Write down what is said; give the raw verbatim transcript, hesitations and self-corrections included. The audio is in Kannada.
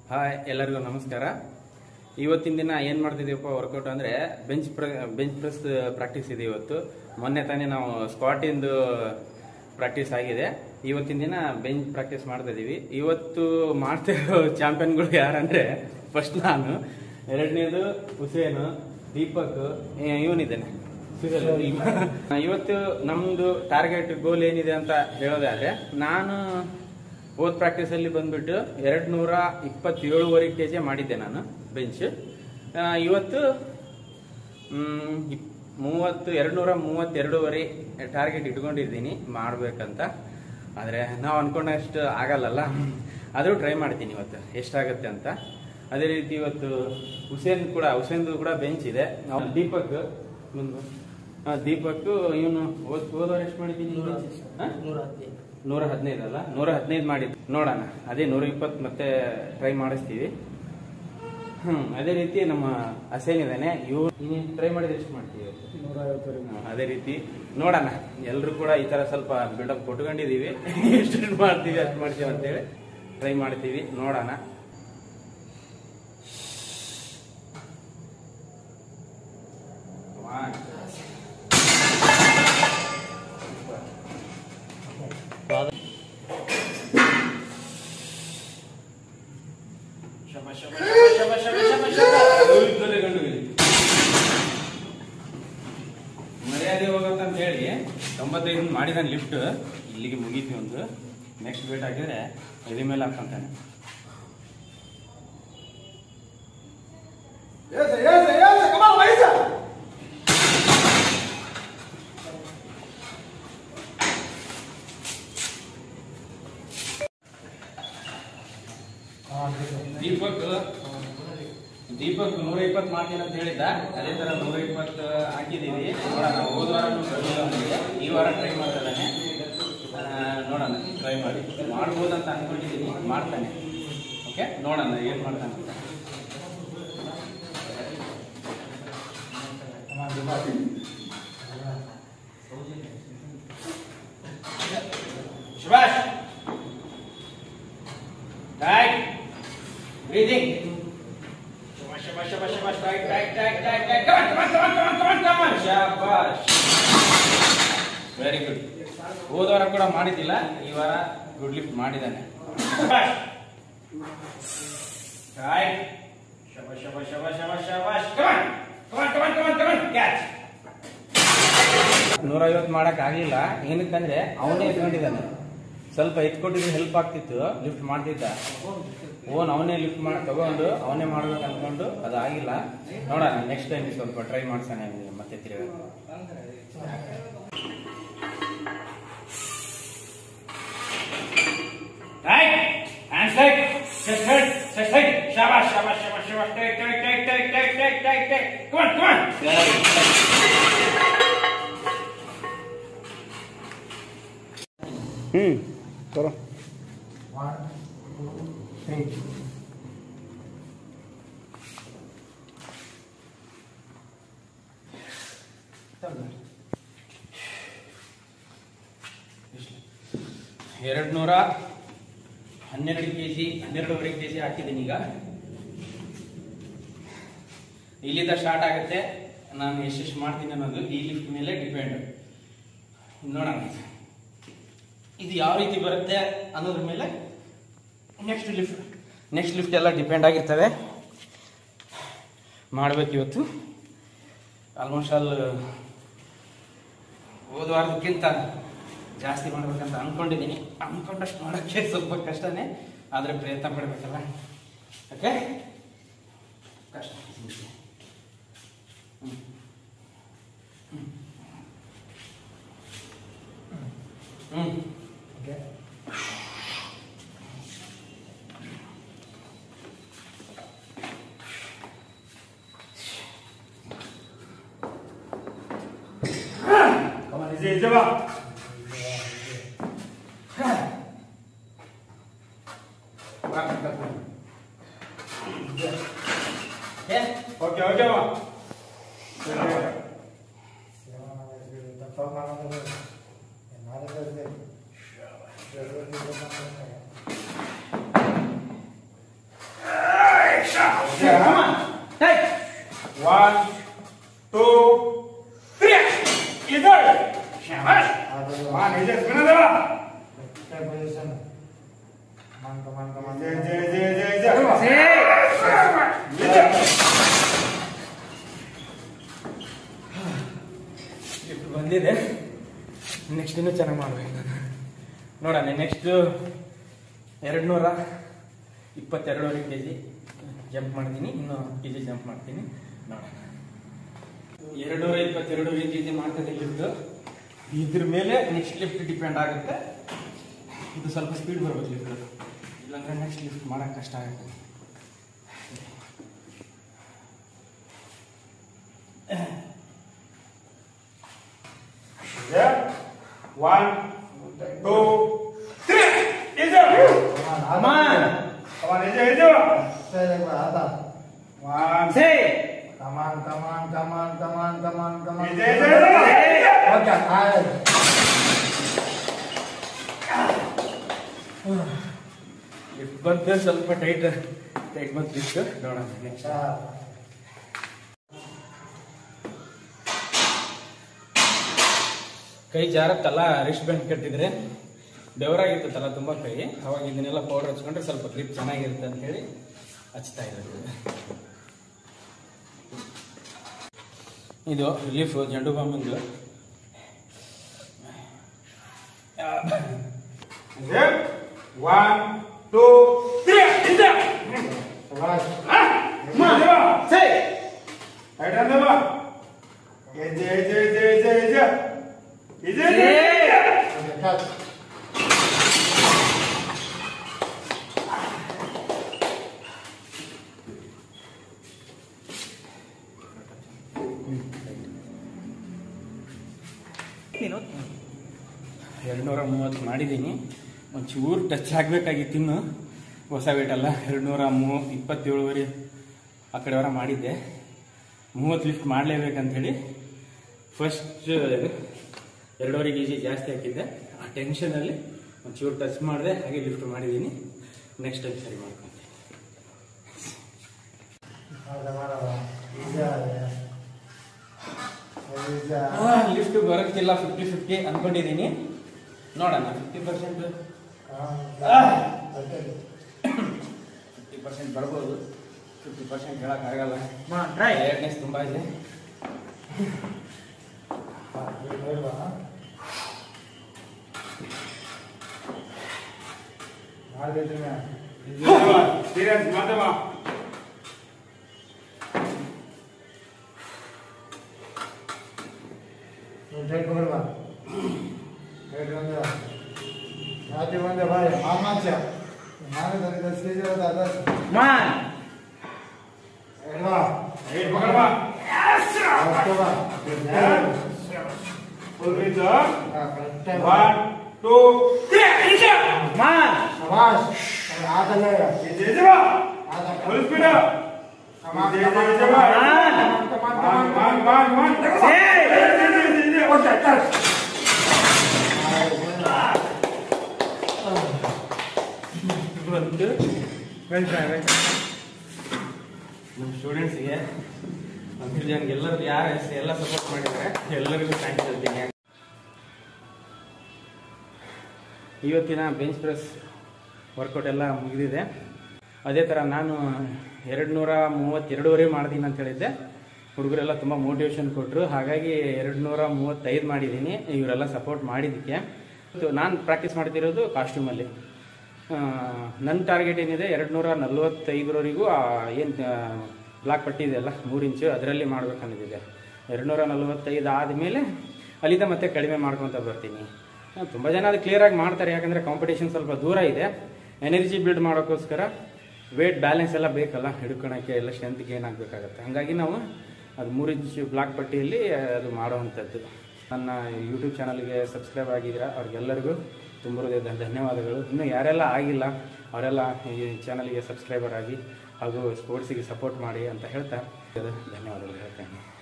ಹಾಯ್ ಎಲ್ಲರಿಗೂ ನಮಸ್ಕಾರ. ಇವತ್ತಿನ ದಿನ ಏನು ಮಾಡ್ತಿದ್ದೀವಪ್ಪ ವರ್ಕೌಟ್ ಅಂದರೆ ಬೆಂಚ್ ಪ್ರ ಬೆಂಚ್ ಪ್ರೆಸ್ ಪ್ರಾಕ್ಟೀಸ್ ಇದೆ. ಇವತ್ತು ಮೊನ್ನೆ ತಾನೇ ನಾವು ಸ್ಕ್ವಾಟಿಂದು ಪ್ರಾಕ್ಟೀಸ್ ಆಗಿದೆ. ಇವತ್ತಿನ ದಿನ ಬೆಂಚ್ ಪ್ರಾಕ್ಟೀಸ್ ಮಾಡ್ತಾ ಇದ್ದೀವಿ. ಇವತ್ತು ಮಾಡ್ತಿರೋ ಚಾಂಪಿಯನ್ಗಳು ಯಾರಂದರೆ ಫಸ್ಟ್ ನಾನು, ಎರಡನೇದು ಹುಸೇನು, ದೀಪಕ್, ಇವನಿದ್ದೇನೆ ಇವತ್ತು ನಮ್ಮದು ಟಾರ್ಗೆಟ್ ಗೋಲ್ ಏನಿದೆ ಅಂತ ಹೇಳೋದಾದರೆ, ನಾನು ಹೋದ ಪ್ರಾಕ್ಟೀಸಲ್ಲಿ ಬಂದ್ಬಿಟ್ಟು ಎರಡು ನೂರ ಇಪ್ಪತ್ತೇಳುವರೆ ಕೆ ಜಿ ಮಾಡಿದ್ದೆ ನಾನು ಬೆಂಚ್. ಇವತ್ತು ಮೂವತ್ತು ಎರಡು ನೂರ ಮೂವತ್ತೆರಡೂವರೆ ಟಾರ್ಗೆಟ್ ಇಟ್ಕೊಂಡಿದ್ದೀನಿ ಮಾಡಬೇಕಂತ. ಆದರೆ ನಾವು ಅಂದ್ಕೊಂಡಷ್ಟು ಆಗಲ್ಲಲ್ಲ, ಆದರೂ ಟ್ರೈ ಮಾಡ್ತೀನಿ ಇವತ್ತು ಎಷ್ಟಾಗುತ್ತೆ ಅಂತ. ಅದೇ ರೀತಿ ಇವತ್ತು ಹುಸೇನ್ ಕೂಡ ಹುಸೇನ್ದು ಕೂಡ ಬೆಂಚ್ ಇದೆ. ನಾವು ದೀಪಕ್ ಮುಂದೆ ದೀಪಕ್ ಇವನು ಓದ್ ಹೋದವ್ರು ಎಷ್ಟು ಮಾಡಿದ್ದೀನಿ? ನೂರ ಹದಿನೈದು ಅಲ್ಲ, ನೂರ ಹದಿನೈದು ಮಾಡಿದ್ದು. ನೋಡೋಣ, ಅದೇ ನೂರ ಇಪ್ಪತ್ತು ಮತ್ತೆ ಟ್ರೈ ಮಾಡಿಸ್ತೀವಿ. ಹ್ಮ್ ಅದೇ ರೀತಿ ನಮ್ಮ ಹಸೇನ್ ಇದ್ದಾನೆ, ಇವ್ ನೀನು ಟ್ರೈ ಮಾಡಿದ್ರೆ ಎಷ್ಟು ಮಾಡ್ತೀವಿ? ನೂರ ಐವತ್ತು. ಅದೇ ರೀತಿ ನೋಡೋಣ, ಎಲ್ಲರೂ ಕೂಡ ಈ ತರ ಸ್ವಲ್ಪ ಬಿಲ್ಡಪ್ ಕೊಟ್ಕೊಂಡಿದೀವಿ. ಎಷ್ಟು ಮಾಡ್ತೀವಿ ಅಷ್ಟು ಮಾಡ್ತೀವಿ ಅಂತೇಳಿ ಟ್ರೈ ಮಾಡ್ತೀವಿ, ನೋಡೋಣ. ಮರ್ಯಾದೆ ಹೋಗತ್ತಂತ ಹೇಳಿ ತೊಂಬತ್ತೈದು ಮಾಡಿದಾನೆ ಲಿಫ್ಟ್. ಇಲ್ಲಿಗೆ ಮುಗೀತಿ. ಒಂದು ನೆಕ್ಸ್ಟ್ ವೇಟ್ ಹಾಕಿದ್ರೆ ಎದೆ ಮೇಲೆ ಹಾಕಂತಾನೆ. ದೀಪಕ್ ದೀಪಕ್ ನೂರ ಇಪ್ಪತ್ತು ಮಾಡ್ತೀನಿ ಅಂತ ಹೇಳಿದ್ದ. ಅದೇ ತರ ನೂರ ಇಪ್ಪತ್ತು ಹಾಕಿದೀವಿ. ನೋಡೋಣ, ಹೋದ ವಾರ ಈ ವಾರ ಟ್ರೈ ಮಾಡ್ತಾನೆ. ನೋಡೋಣ, ಟ್ರೈ ಮಾಡಿ ಮಾಡ್ಬೋದಂತ ಅನ್ಕೊಂಡಿದ್ದೀನಿ. ಮಾಡ್ತಾನೆ. ಓಕೆ, ನೋಡೋಣ ಏನ್ ಮಾಡ್ತಾನೆ. ಸುಭಾಷ್ tight breathing. Shabash, shabash, shabash, tight, tight, tight, tight, tight. Come on, come on, come on, come on, come on, come on. Shabash. Very good. ಹೋದ ವಾರ ಕೂಡ ಮಾಡಿದ್ದಿಲ್ಲ, ಈ ವಾರ ಗುಡ್ ಲಿಫ್ಟ್ ಮಾಡಿದ್ದಾನೆ. Shabash. Tight. Shabash, shabash, shabash, shabash, shabash. Come on, come on, come on, come on, come on. Catch. ನೂರ ಐವತ್ತು ಮಾಡಕ್ ಆಗಿಲ್ಲ. ಏನಕ್ಕಂದ್ರೆ ಅವನೇ ಎತ್ಕೊಂಡಿದ್ದಾನೆ. ಸ್ವಲ್ಪ ಎತ್ಕೊಟ್ಟಿದ್ರೆ ಹೆಲ್ಪ್ ಆಗ್ತಿತ್ತು, ಲಿಫ್ಟ್ ಮಾಡ್ತಿದ್ದ. ಓನ್ ಅವನೇ ಲಿಫ್ಟ್ ಮಾಡಿ ತಗೊಂಡು ಅವನೇ ಮಾಡ್ಬೇಕು ಅನ್ಕೊಂಡು ಅದಾಗಿಲ್ಲ. ನೋಡೋಣ, ನೆಕ್ಸ್ಟ್ ಟೈಮ್ ಸ್ವಲ್ಪ ಟ್ರೈ ಮಾಡ್ಸಾನೆ ಮತ್ತೆ ತಿರುಗ. ಹ್ಮ್ ಬರೋ ಎರಡು ನೂರ ಹನ್ನೆರಡು ಕೆ ಜಿ ಹನ್ನೆರಡೂವರೆ ಕೆ ಜಿ ಹಾಕಿದ್ದೀನಿ. ಈಗ ಇಲ್ಲಿಂದ ಸ್ಟಾರ್ಟ್ ಆಗುತ್ತೆ. ನಾನು ಎಷ್ಟೆಷ್ಟು ಮಾಡ್ತೀನಿ ಅನ್ನೋದು ಈ ಲಿಫ್ಟ್ ಮೇಲೆ ಡಿಪೆಂಡ್. ನೋಡೋಣ ಇದು ಯಾವ ರೀತಿ ಬರುತ್ತೆ ಅನ್ನೋದ್ರ ಮೇಲೆ ನೆಕ್ಸ್ಟ್ ಲಿಫ್ಟ್ ನೆಕ್ಸ್ಟ್ ಲಿಫ್ಟ್ ಎಲ್ಲ ಡಿಪೆಂಡ್ ಆಗಿರ್ತವೆ. ಮಾಡಬೇಕು ಇವತ್ತು. ಆಲ್ಮೋಸ್ಟ್ ಆಲ್ ಹೋದ ವಾರದಕ್ಕಿಂತ ಜಾಸ್ತಿ ಮಾಡ್ಬೇಕಂತ ಅನ್ಕೊಂಡಿದ್ದೀನಿ. ಅನ್ಕೊಂಡಷ್ಟು ಮಾಡೋಕ್ಕೆ ಸ್ವಲ್ಪ ಕಷ್ಟನೇ, ಆದರೆ ಪ್ರಯತ್ನ ಪಡಬೇಕಲ್ಲ. ಓಕೆ, ಕಷ್ಟ. ಹ್ಞೂ ಹ್ಞೂ Easy, come on. Okay, okay, ma. One, two, three. Idol. Shabash. Come on, Ajay, spin it up. Position. Come on, come on, come on. Jay, Jay, Jay, Jay, Jay. Jay. Lift ಬಂದಿದೆ. ನೆಕ್ಸ್ಟ್ ಇನ್ನೂ ಚೆನ್ನಾಗಿ ಮಾಡ್ಬೇಕು ನಾನು. ನೋಡೋಣ ನೆಕ್ಸ್ಟ್ ಎರಡು ನೂರ ಇಪ್ಪತ್ತೆರಡೂವರೆ ಕೆ ಜಿ ಜಂಪ್ ಮಾಡ್ತೀನಿ, ಇನ್ನು ಕೆ ಜಿ ಜಂಪ್ ಮಾಡ್ತೀನಿ. ನೋಡೋಣ. ಎರಡು ನೂರ ಇಪ್ಪತ್ತೆರಡೂವರೆ ಕೆ ಜಿ ಮಾಡ್ತದೆ ಲಿಫ್ಟ್. ಇದ್ರ ಮೇಲೆ ನೆಕ್ಸ್ಟ್ ಲಿಫ್ಟ್ ಡಿಪೆಂಡ್ ಆಗುತ್ತೆ. ಇದು ಸ್ವಲ್ಪ ಸ್ಪೀಡ್ ಬರ್ಬೇಕು ಲಿಫ್ಟ್, ಇಲ್ಲಾಂದ್ರೆ ನೆಕ್ಸ್ಟ್ ಲಿಫ್ಟ್ ಮಾಡೋಕೆ ಕಷ್ಟ ಆಗುತ್ತೆ. One, two, three. Ajay. Come on. Come on, Ajay, Ajay. Say like that. One. Say. Come on, come on, come on, come on, come on, come on. Ajay, Ajay, Ajay. Okay, I. Lift ಬಂತು, ಸ್ವಲ್ಪ ಟೈಟ್ ಟೈಟ್ ಬಂತು ಲಿಫ್ಟ್. ನೋಡೋಣ ನೆಕ್ಸ್ಟ್. ಕೈ ಜಾರತ್ತಲ್ಲ, ರಿಸ್ಟ್ ಬ್ಯಾಂಡ್ ಕಟ್ಟಿದ್ರೆ ಬೆವರಾಗಿರ್ತಲ್ಲ ತುಂಬ ಕೈ, ಅವಾಗ ಇದನ್ನೆಲ್ಲ ಪೌಡರ್ ಹಚ್ಕೊಂಡ್ರೆ ಸ್ವಲ್ಪ ಗ್ರಿಪ್ ಚೆನ್ನಾಗಿರುತ್ತೆ ಅಂತ ಹೇಳಿ ಹಚ್ತಾ ಇರೋದು. ಇದು ರಿಲೀಫ್ ಜಂಡು ಬಾಂಬಿಂದು. One, two, three. Ajay. Sabash. Come on. Say. Right hand over. Ajay, Ajay, Ajay, Ajay, Ajay. Ajay, Ajay, Ajay. Okay, catch. ಎರಡು ನೂರ ಮೂವತ್ತು ಮಾಡಿದ್ದೀನಿ. ಒಂಚೂರು ಟಚ್ ಆಗಬೇಕಾಗಿತ್ತು ಇನ್ನು, ಹೊಸ ವೇಟಲ್ಲ. ಎರಡು ನೂರ ಮೂ ಇಪ್ಪತ್ತೇಳುವರೆ ಆ ಕಡೆವರ ಮಾಡಿದ್ದೆ. ಮೂವತ್ತು ಲಿಫ್ಟ್ ಮಾಡಲೇಬೇಕಂಥೇಳಿ ಫಸ್ಟ್ ಎರಡೂವರೆ ಕೆ ಜಿ ಜಾಸ್ತಿ ಹಾಕಿದ್ದೆ. ಆ ಟೆನ್ಷನಲ್ಲಿ ಒಂಚೂರು ಟಚ್ ಮಾಡಿದೆ, ಹಾಗೆ ಲಿಫ್ಟ್ ಮಾಡಿದ್ದೀನಿ. ನೆಕ್ಸ್ಟ್ ಟೈಮ್ ಸರಿ ಮಾಡ್ಕೊತೀನಿ. ಲಿಫ್ಟ್ ಬರೋಕ್ಕಿಲ್ಲ, ಫಿಫ್ಟಿ ಫಿಫ್ಟಿ ಅಂದ್ಕೊಂಡಿದ್ದೀನಿ. ನೋಡೋಣ. ಫಿಫ್ಟಿ ಪರ್ಸೆಂಟ್ ಫಿಫ್ಟಿ ಪರ್ಸೆಂಟ್ ಬರ್ಬೋದು, ಫಿಫ್ಟಿ ಪರ್ಸೆಂಟ್ ಹೇಳೋಕ್ಕಾಗಲ್ಲ. ಟೈರ್ಡ್ನೆಸ್ ತುಂಬ ಇದೆ. Experience, Madhava. Take over one. Take one there. Happy one there, bhai. How much? माने तो दस केजी होता दस. Man. एडवा. Eight, Bhagava. Okay Full reach up. बा. One, two, three. Ajay. Man. शाबाश. आधा ले. Ajay, Ajay. आधा. Full speed up. Come on, Ajay, come on, Ajay, come on. Ajay. Come on, One, come on, one, one, one. Hey. Ajay, Ajay, Ajay. Okay, touch. ಬಂತು. Well try well try. ನಮ್ಮ ಸ್ಟೂಡೆಂಟ್ಸ್ಗೆ, ಅಮಿರ್ ಜಾನ್ಗೆ ಎಲ್ಲರೂ ಯಾರು ಎಲ್ಲ ಸಪೋರ್ಟ್ ಮಾಡಿದ್ದಾರೆ, ಎಲ್ಲರಿಗೂ ಥ್ಯಾಂಕ್ಸ್ ಹೇಳ್ತೀನಿ. ಇವತ್ತಿನ ಬೆಂಚ್ ಪ್ರೆಸ್ ವರ್ಕೌಟ್ ಎಲ್ಲ ಮುಗಿದಿದೆ. ಅದೇ ಥರ ನಾನು ಎರಡು ನೂರ ಮೂವತ್ತೆರಡುವರೆ ಮಾಡ್ತೀನಿ ಅಂತ ಹೇಳಿದ್ದೆ. ಹುಡುಗರೆಲ್ಲ ತುಂಬ ಮೋಟಿವೇಶನ್ ಕೊಟ್ಟರು, ಹಾಗಾಗಿ ಎರಡು ನೂರ ಮೂವತ್ತೈದು ಮಾಡಿದ್ದೀನಿ. ಇವರೆಲ್ಲ ಸಪೋರ್ಟ್ ಮಾಡಿದ್ದಕ್ಕೆ. ನಾನು ಪ್ರಾಕ್ಟೀಸ್ ಮಾಡ್ತಿರೋದು ಕಾಸ್ಟ್ಯೂಮಲ್ಲಿ. ನನ್ನ ಟಾರ್ಗೆಟ್ ಏನಿದೆ, ಎರಡು ನೂರ ನಲ್ವತ್ತೈದರವರೆಗೂ ಏನು ಬ್ಲಾಕ್ ಪಟ್ಟಿ ಇದೆಯಲ್ಲ ಮೂರು ಇಂಚು, ಅದರಲ್ಲಿ ಮಾಡ್ಬೇಕನ್ನೋದಿದೆ. ಎರಡು ನೂರ ನಲ್ವತ್ತೈದು ಆದಮೇಲೆ ಅಲ್ಲಿಂದ ಮತ್ತೆ ಕಡಿಮೆ ಮಾಡ್ಕೊತ ಬರ್ತೀನಿ. ತುಂಬ ಜನ ಅದು ಕ್ಲಿಯರಾಗಿ ಮಾಡ್ತಾರೆ, ಯಾಕಂದರೆ ಕಾಂಪಿಟೇಷನ್ ಸ್ವಲ್ಪ ದೂರ ಇದೆ. ಎನರ್ಜಿ ಬಿಲ್ಡ್ ಮಾಡೋಕ್ಕೋಸ್ಕರ ವೇಟ್ ಬ್ಯಾಲೆನ್ಸ್ ಎಲ್ಲ ಬೇಕಲ್ಲ, ಹಿಡ್ಕೊಳಕ್ಕೆ ಎಲ್ಲ ಸ್ಟ್ರೆಂತ್ ಗೇನ್ ಆಗಬೇಕಾಗತ್ತೆ. ಹಾಗಾಗಿ ನಾವು ಅದು ಮೂರು ಇಂಚು ಬ್ಲಾಕ್ ಪಟ್ಟಿಯಲ್ಲಿ ಅದು ಮಾಡೋವಂಥದ್ದು. ನನ್ನ ಯೂಟ್ಯೂಬ್ ಚಾನಲ್ಗೆ ಸಬ್ಸ್ಕ್ರೈಬ್ ಆಗಿದ್ದೀರಾ ಅವ್ರಿಗೆಲ್ಲರಿಗೂ ತುಂಬ ಧನ್ಯವಾದಗಳು. ಇನ್ನೂ ಯಾರೆಲ್ಲ ಆಗಿಲ್ಲ ಅವರೆಲ್ಲ ಈ ಚಾನಲ್ಗೆ ಸಬ್ಸ್ಕ್ರೈಬರ್ ಆಗಿ ಹಾಗೂ ಸ್ಪೋರ್ಟ್ಸಿಗೆ ಸಪೋರ್ಟ್ ಮಾಡಿ ಅಂತ ಹೇಳ್ತಾ ಧನ್ಯವಾದಗಳು ಹೇಳ್ತೇನೆ.